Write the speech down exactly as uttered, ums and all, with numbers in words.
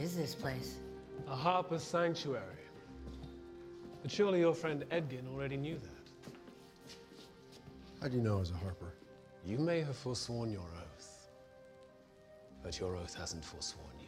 is this place? A Harper Sanctuary. But surely your friend Edgin already knew that. How do you know I was a Harper? You may have forsworn your oath, but your oath hasn't forsworn you.